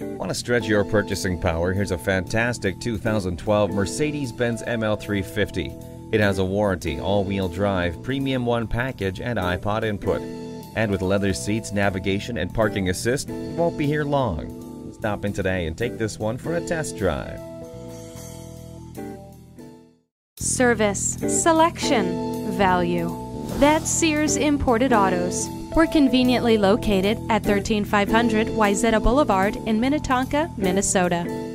Want to stretch your purchasing power? Here's a fantastic 2012 Mercedes-Benz ML350. It has a warranty, all-wheel drive, Premium 1 package, and iPod input. And with leather seats, navigation, and parking assist, you won't be here long. Stop in today and take this one for a test drive. Service, selection, value. That's Sears Imported Autos. We're conveniently located at 13500 Wayzata Boulevard in Minnetonka, Minnesota.